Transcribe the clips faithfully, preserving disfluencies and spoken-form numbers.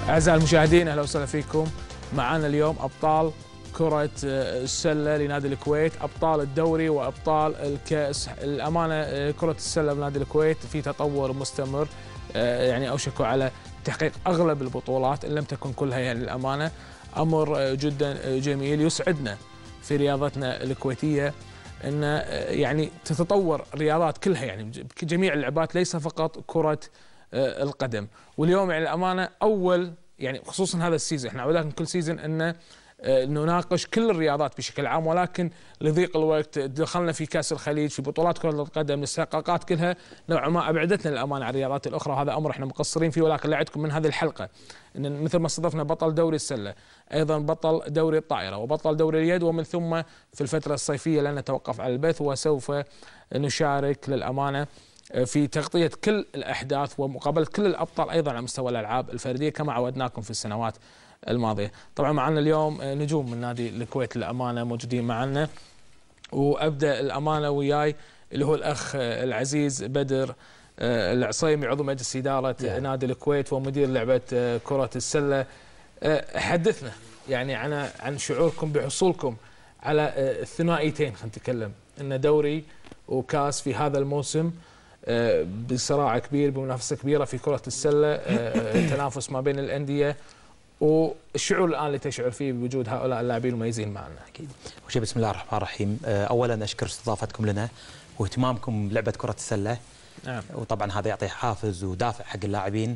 أعزائي المشاهدين، أهلا وسهلا فيكم. معنا اليوم أبطال كرة السلة لنادي الكويت، أبطال الدوري وأبطال الكأس. الأمانة كرة السلة بنادي الكويت في تطور مستمر، يعني أوشكوا على تحقيق أغلب البطولات إن لم تكن كلها. يعني الأمانة أمر جدا جميل يسعدنا في رياضتنا الكويتية أن يعني تتطور الرياضات كلها، يعني جميع اللعبات ليس فقط كرة القدم. واليوم يعني الأمانة أول يعني خصوصا هذا السيزون، احنا عودنا كل سيزون أن نناقش كل الرياضات بشكل عام، ولكن لضيق الوقت دخلنا في كأس الخليج، في بطولات كرة القدم، الاستحقاقات كلها نوعا ما أبعدتنا الأمانة عن الرياضات الأخرى، وهذا أمر احنا مقصرين فيه. ولكن لا عدكم من هذه الحلقة إن مثل ما استضفنا بطل دوري السلة، أيضا بطل دوري الطائرة، وبطل دوري اليد، ومن ثم في الفترة الصيفية لن نتوقف على البث، وسوف نشارك للأمانة في تغطية كل الأحداث ومقابلة كل الأبطال أيضا على مستوى الألعاب الفردية كما عودناكم في السنوات الماضية. طبعا معنا اليوم نجوم من نادي الكويت الأمانة موجودين معنا، وأبدأ الأمانة وياي اللي هو الأخ العزيز بدر العصيمي، عضو مجلس إدارة يعني. نادي الكويت ومدير لعبة كرة السلة. حدثنا يعني عن عن شعوركم بحصولكم على الثنائيتين، خلينا نتكلم إن دوري وكاس في هذا الموسم بصراع كبير، بمنافسة كبيرة في كرة السلة، تنافس ما بين الأندية، والشعور الآن اللي تشعر فيه بوجود هؤلاء اللاعبين المميزين معنا. أكيد. أول شيء بسم الله الرحمن الرحيم، أولا أشكر استضافتكم لنا واهتمامكم بلعبة كرة السلة. نعم. وطبعا هذا يعطي حافز ودافع حق اللاعبين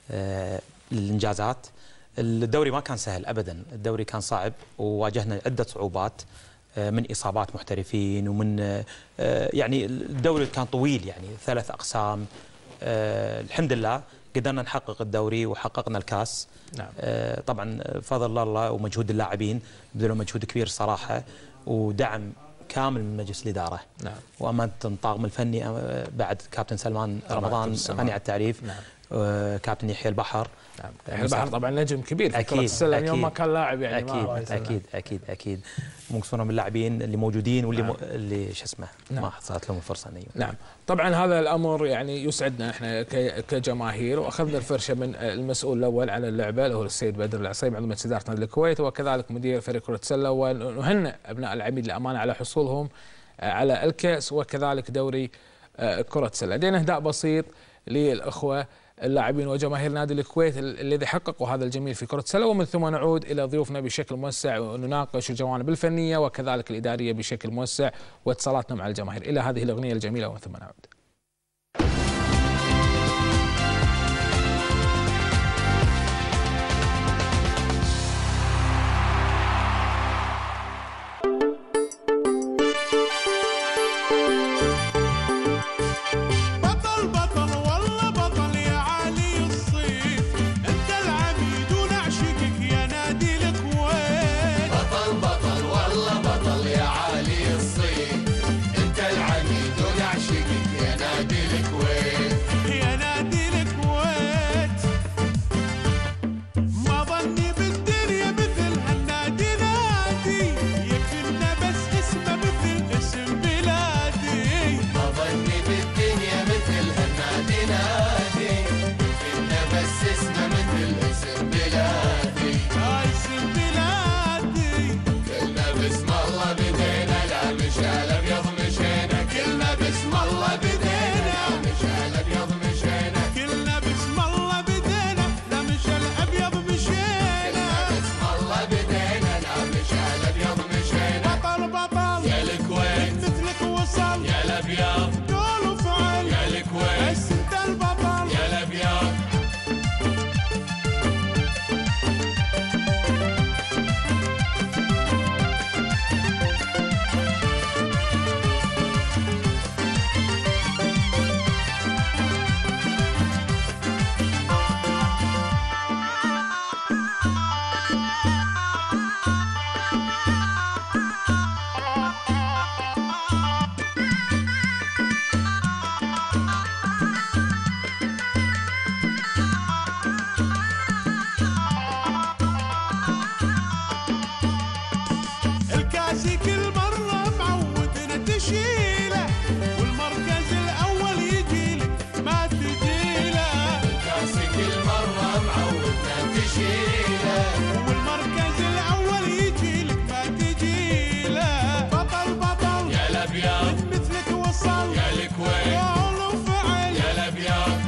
للإنجازات. الدوري ما كان سهل أبدا، الدوري كان صعب وواجهنا عدة صعوبات من إصابات محترفين، ومن يعني الدوري كان طويل، يعني ثلاث أقسام. الحمد لله قدرنا نحقق الدوري وحققنا الكاس. نعم. طبعا فضل الله ومجهود اللاعبين، بذلوا مجهود كبير صراحة، ودعم كامل من مجلس الإدارة. نعم. وأمانة الطاقم الفني بعد كابتن سلمان رمضان غني عن التعريف. نعم. كابتن يحيى البحر. نعم. يحيى البحر طبعا نجم كبير في كرة السلة، اليوم ما كان لاعب يعني. أكيد ما أكيد أكيد أكيد مقصورا من اللاعبين اللي موجودين واللي نعم. م... اللي شو اسمه. نعم. ما حصلت لهم الفرصة أن نعم. طبعا هذا الأمر يعني يسعدنا احنا كجماهير، وأخذنا الفرشة من المسؤول الأول على اللعبة اللي هو السيد بدر العصيمي، عضو مجلس إدارة نادي الكويت، وكذلك مدير فريق كرة السلة، ونهنئ أبناء العميد الأمانة على حصولهم على الكأس وكذلك دوري كرة السلة. لدينا إهداء بسيط للأخوة اللاعبين وجماهير نادي الكويت الذي حققوا هذا الجميل في كرة السلة، ومن ثم نعود إلى ضيوفنا بشكل موسع ونناقش الجوانب الفنية وكذلك الإدارية بشكل موسع واتصالاتنا مع الجماهير. إلى هذه الأغنية الجميلة ومن ثم نعود. يا يشيله، والمركز الاول يجي لك ما تجي له. بطل بطل يا الابيض من مثلك وصل يا الكويت، قول وفعل يا الابيض.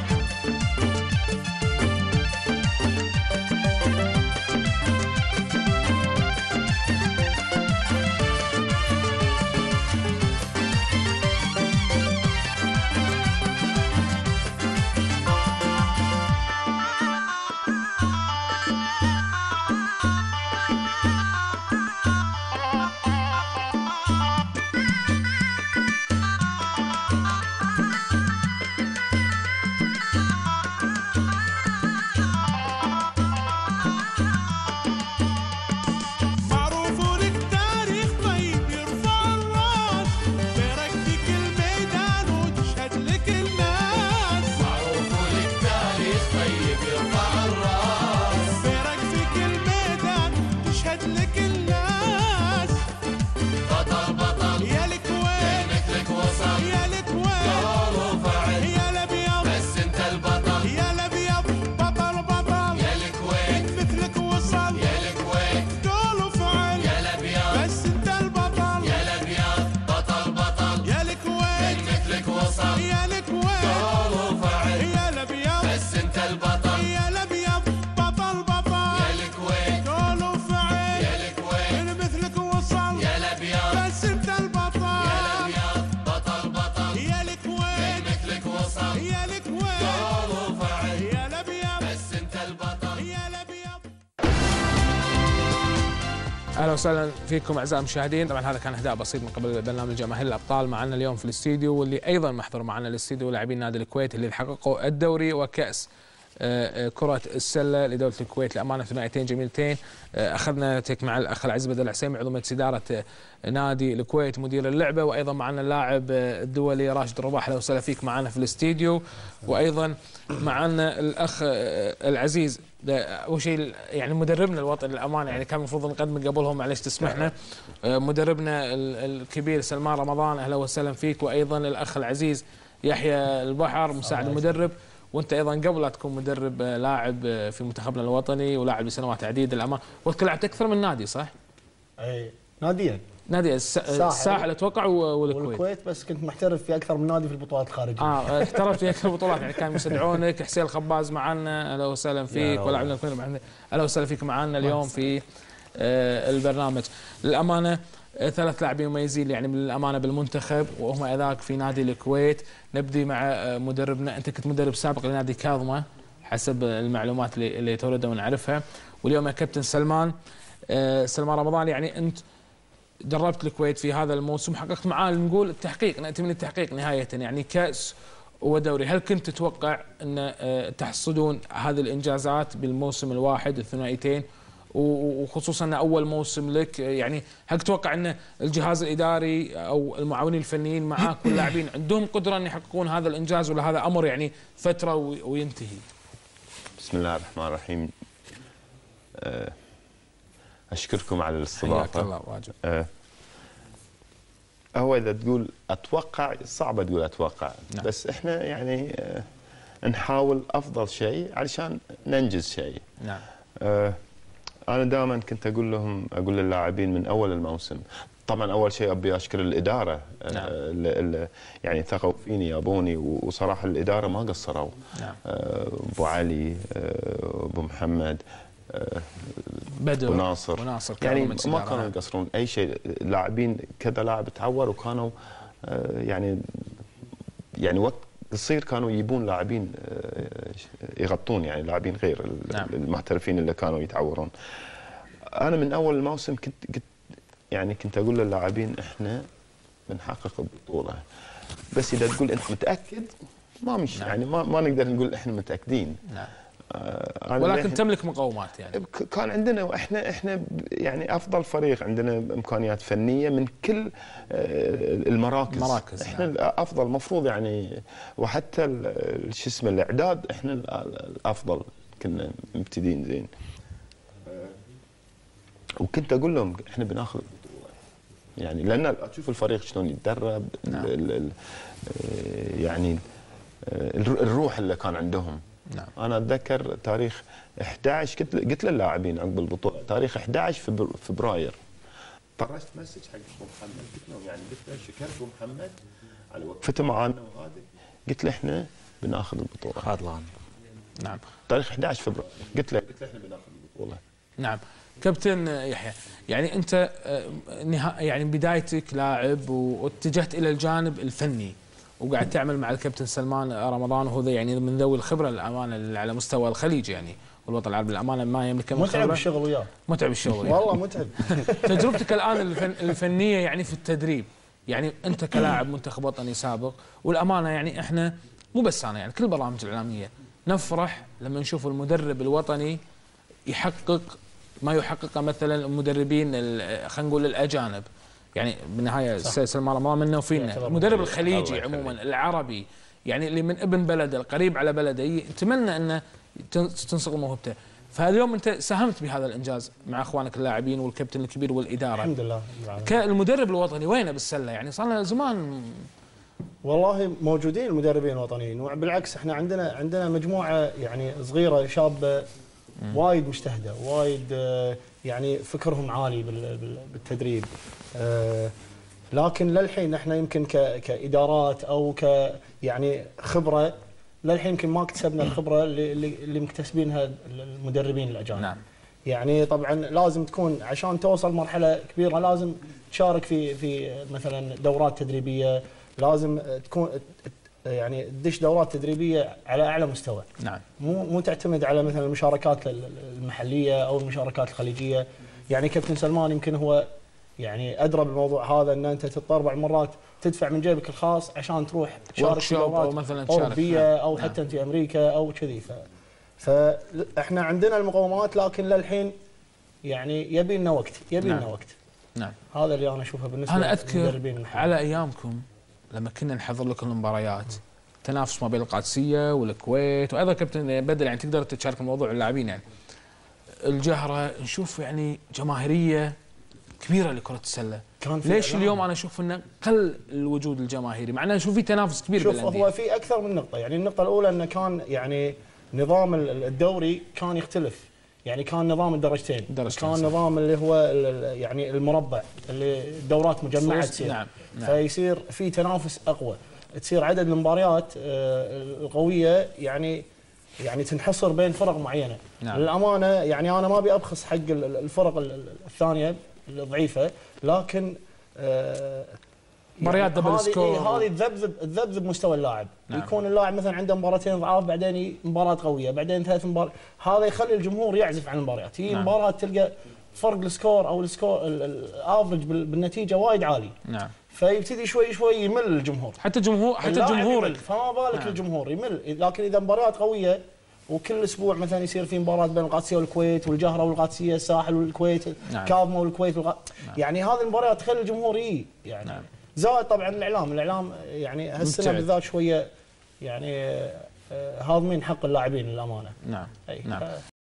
اهلا وسهلا فيكم اعزائي المشاهدين. طبعا هذا كان اهداء بسيط من قبل برنامج جماهير الابطال. معنا اليوم في الاستديو واللي ايضا محضر معنا الاستديو لاعبين نادي الكويت اللي حققوا الدوري وكاس كرة السلة لدولة الكويت. لأمانة ثنائيتين جميلتين. أخذنا تك مع الأخ العزيز بدر العسيمي عضو مجلس إدارة نادي الكويت مدير اللعبة، وأيضا معنا اللاعب الدولي راشد الرباح. أهلا وسهلا فيك معنا في الاستديو. وأيضا معنا الأخ العزيز أول شيء يعني مدربنا الوطني للأمانة، يعني كان المفروض نقدم قبلهم معلش تسمحنا، مدربنا الكبير سلمان رمضان. أهلا وسهلا فيك. وأيضا الأخ العزيز يحيى البحر مساعد المدرب، وانت ايضا قبل لا تكون مدرب لاعب في منتخبنا الوطني ولاعب لسنوات عديده للامانه، وانت لعبت اكثر من نادي صح؟ اي ناديين نادي الساحل اتوقع والكويت. والكويت بس كنت محترف في اكثر من نادي في البطولات الخارجيه. اه احترفت في اكثر البطولات، يعني كانوا يستدعونك. حسين الخباز معنا اهلا وسهلا فيك، ولاعبنا الكويت اهلا وسهلا فيك معنا اليوم في آه البرنامج. للامانه ثلاث لاعبين مميزين يعني بالامانه بالمنتخب وهم اذاك في نادي الكويت. نبدي مع مدربنا، انت كنت مدرب سابق لنادي كاظمه حسب المعلومات اللي, اللي توردنا ونعرفها، واليوم يا كابتن سلمان سلمان رمضان، يعني انت دربت الكويت في هذا الموسم، حققت معاه نقول التحقيق، ناتي من التحقيق نهايه يعني كاس ودوري. هل كنت تتوقع ان تحصدون هذه الانجازات بالموسم الواحد الثنائيتين، وخصوصا انه اول موسم لك؟ يعني هل تتوقع ان الجهاز الاداري او المعاونين الفنيين معاك واللاعبين عندهم قدره ان يحققون هذا الانجاز، ولا هذا امر يعني فتره وينتهي؟ بسم الله الرحمن الرحيم. اشكركم على الاستضافه. حياك الله. واجب. هو اذا تقول اتوقع صعبه تقول اتوقع، نعم. بس احنا يعني نحاول افضل شيء علشان ننجز شيء. نعم. أنا دائما كنت أقول لهم أقول للاعبين من أول الموسم، طبعا أول شيء أبي أشكر الإدارة. نعم. اللي يعني ثقوا فيني يابوني، وصراحة الإدارة ما قصروا. نعم. أبو علي، أبو محمد، بدر وناصر وناصر يعني ما كانوا يقصرون أي شيء. اللاعبين كذا لاعب تعور وكانوا يعني يعني وقت قصير كانوا يجيبون لاعبين يغطون، يعني لاعبين غير نعم. المحترفين اللي كانوا يتعورون. انا من اول الموسم كنت, كنت يعني كنت اقول للاعبين احنا بنحقق البطوله، بس اذا تقول انت متاكد ما مش نعم. يعني ما, ما نقدر نقول احنا متاكدين. نعم. آه ولكن تملك مقومات يعني. كان عندنا، واحنا احنا يعني افضل فريق، عندنا امكانيات فنيه من كل المراكز. مراكز احنا نعم. الافضل مفروض يعني، وحتى شو اسمه الاعداد احنا الافضل كنا مبتدين زين. وكنت اقول لهم احنا بناخذ البطوله يعني، لان اشوف الفريق شلون يتدرب. نعم. ال ال يعني الروح اللي كان عندهم نعم. انا اتذكر تاريخ احد عشر قلت قلت للاعبين عقب البطوله تاريخ احد عشر فبراير طرشت مسج حق ابو محمد قلت لهم يعني قلت له شكرت ابو محمد على وقفته معانا وهذا قلت له احنا بناخذ البطوله. خاطلان. نعم. تاريخ احد عشر فبراير قلت له قلت له احنا بناخذ البطوله. نعم. كابتن يحيى، يعني انت نها يعني بدايتك لاعب واتجهت الى الجانب الفني وقاعد تعمل مع الكابتن سلمان رمضان، وهو يعني من ذوي الخبره الامانه على مستوى الخليج يعني والوطن العربي الامانه ما يملك من متعب الشغل وياه. متعب الشغل يعني. والله متعب. تجربتك الان الفن الفنيه يعني في التدريب، يعني انت كلاعب منتخب وطني سابق، والامانه يعني احنا مو بس انا يعني كل البرامج الاعلاميه نفرح لما نشوف المدرب الوطني يحقق ما يحققه مثلا المدربين خلينا نقول الاجانب. يعني بالنهايه سلمان رمضان منا وفينا، المدرب الخليجي عموما العربي يعني اللي من ابن بلده القريب على بلده يتمنى انه تنصق موهبته. فاليوم انت ساهمت بهذا الانجاز مع اخوانك اللاعبين والكابتن الكبير والاداره. الحمد لله. كالمدرب الوطني وينه بالسله؟ يعني صار لنا زمان. والله موجودين المدربين الوطنيين، وبالعكس احنا عندنا عندنا مجموعه يعني صغيره شابه وايد مجتهده، وايد يعني فكرهم عالي بالتدريب. لكن للحين احنا يمكن كادارات او ك يعني خبره للحين يمكن ما اكتسبنا الخبره اللي اللي مكتسبينها المدربين الاجانب. نعم. يعني طبعا لازم تكون عشان توصل مرحله كبيره لازم تشارك في في مثلا دورات تدريبيه، لازم تكون يعني تدش دورات تدريبيه على اعلى مستوى. نعم. مو مو تعتمد على مثلا المشاركات المحليه او المشاركات الخليجيه. يعني كابتن سلمان يمكن هو يعني ادرى بالموضوع هذا، ان انت تضطر بعض المرات تدفع من جيبك الخاص عشان تروح تشارك في دورات او مثلا تشارك اوروبيه او حتى نعم. في امريكا او كذي. ف فاحنا عندنا المقومات، لكن للحين يعني يبي لنا وقت، يبي لنا نعم. وقت. نعم. هذا اللي انا اشوفه بالنسبه انا اذكر على ايامكم لما كنا نحضر لكم المباريات تنافس ما بين القادسيه والكويت، وايضا كابتن بدر يعني تقدر تشارك الموضوع اللاعبين يعني الجهره، نشوف يعني جماهيريه كبيره لكره السله. ليش اليوم انا اشوف انه قل الوجود الجماهيري مع انه نشوف في تنافس كبير شوف هو في اكثر من نقطه. يعني النقطه الاولى انه كان يعني نظام الدوري كان يختلف، يعني كان نظام الدرجتين، كان نظام اللي هو يعني المربع اللي دورات مجمعه تصير. نعم. نعم. فيصير في تنافس اقوى، تصير عدد المباريات القويه يعني يعني تنحصر بين فرق معينه. نعم. للامانه يعني انا ما ابي ابخس حق الفرق الثانيه الضعيفه، لكن مباريات دبل سكور هذه تذبذب تذبذب مستوى اللاعب. نعم. يكون اللاعب مثلا عنده مباراتين ضعاف، بعدين مباراه قويه، بعدين ثلاث مباريات، هذا يخلي الجمهور يعزف عن المباريات. هي نعم. مباراه تلقى فرق السكور او السكور الافرج بالنتيجه وايد عالي. نعم. فيبتدي شوي شوي يمل الجمهور، حتى الجمهور حتى الجمهور فما بالك نعم. الجمهور يمل. لكن اذا مباريات قويه وكل اسبوع مثلا يصير في مباراه بين القادسيه والكويت، والجهره والقادسيه، الساحل والكويت، نعم. كاظمه والكويت والغ... نعم. يعني هذه المباريات تخلي الجمهور يجي يعني. نعم. زائد طبعا الاعلام، الاعلام يعني هالسنه بالذات شويه يعني هاضمين حق اللاعبين للامانه. نعم. أي. نعم.